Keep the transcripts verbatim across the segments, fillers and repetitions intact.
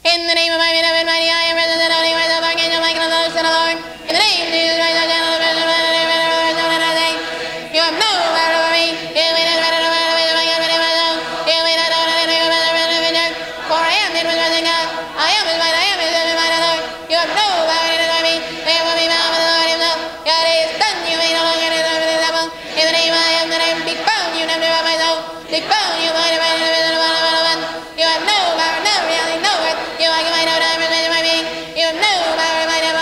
In the name of my beloved mighty I am present and only myself, Archangel Michael, and the Son of the Lord. In the name of Jesus Christ, I stand on the presence of the you have no power over me. You may not matter no matter which of my God, but in myself. You may not know that you have no vision. For I am in with my God. I am his might, I am his might, Lord. You have no power over me. There will be bound with the Lord himself. God is done, you may no longer do the devil. In the name I am that I am, be bound, you never by myself. Be bound, you might have been in the one of one. You have no power, no reality, no worth. You are my no time, and my being. You have no power, my devil.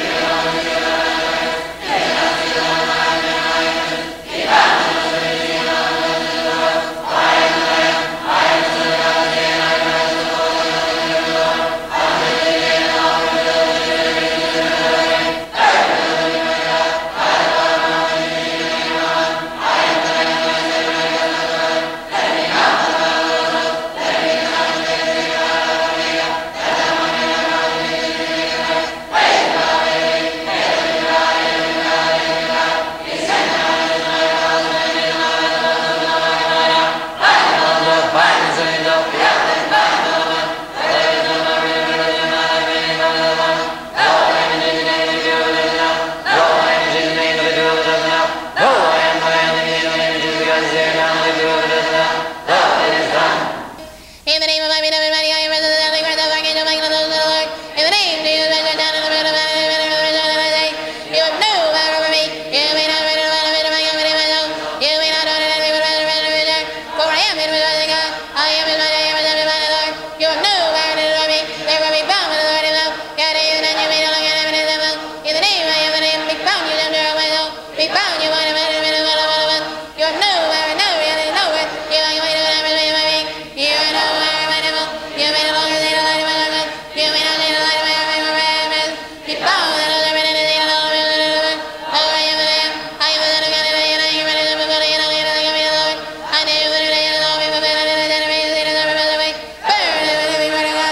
In the name of my beloved mighty I am present and only myself, Archangel Michael, and the Son of the Lord. In the name of Jesus Christ, I stand on the presence of the Lord. You have no power over me. You may not read the Bible of my God, but in myself. You may not know that I will rather rather vision. For I am in with my God. I am in my I am in my Lord. You have no power over me. There will be bound with the Lord himself. God is and you may no longer have it himself. In the name I am the name, be bound you down to myself. Be bound you might have been in the one of one. You have no power, no reality, no worth. You are going to have it with my being. You are no power, my devil. You may no longer say the light of my God. You may not say the light of my God. Be bound and other men and say the Lord. Oh, I am the Lamb. I am the Son of God, and I am the Lord. And only the God of the Lord. I know that I am the Lord. We will be the generation of the Lord. Burn the living word of God.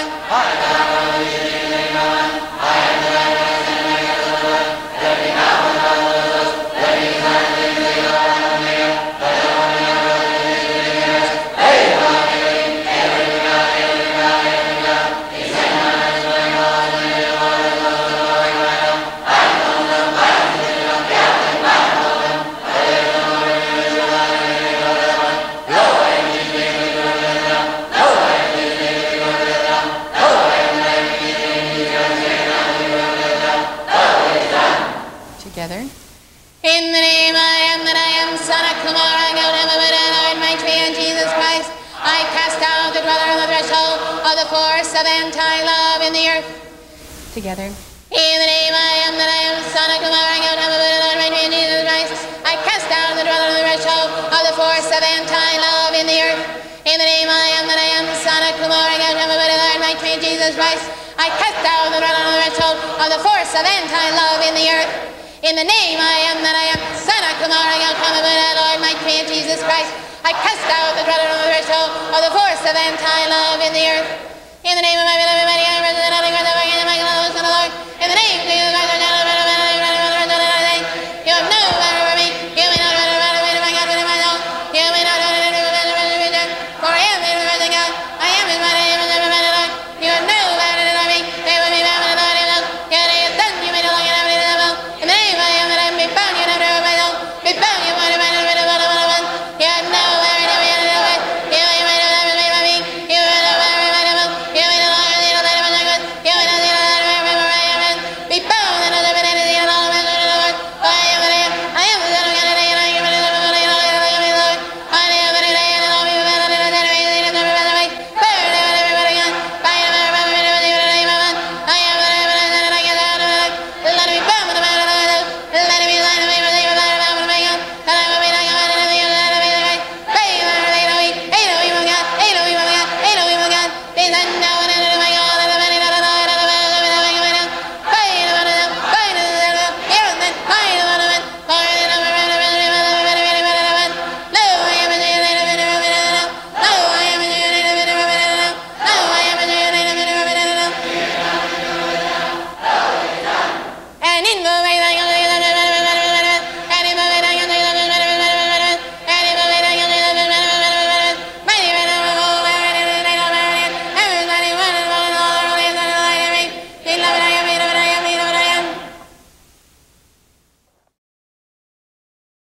Together. In the name I am that I am, SANAT, KUMARA, Gautama, Buddha, Lord, Maitreya, and Jesus Christ, I cast out the dweller on the threshold of the force of anti-love in the earth. Together. In the name I am that I am, SANAT, KUMARA, Gautama, Buddha, Lord, Maitreya, and Jesus Christ, I cast out the dweller on the threshold of the force of anti-love in the earth. In the name I am that I am, SANAT, KUMARA, Gautama, Buddha, Lord, Maitreya, and Jesus Christ, I cast out the dweller on the threshold of the force of anti-love in the earth. In the name I am that I am, SANAT, KUMARA, Gautama, Buddha, Lord, Maitreya, and Jesus Christ, I cast out the dweller on the threshold of the force of anti-love in the earth. In the name of my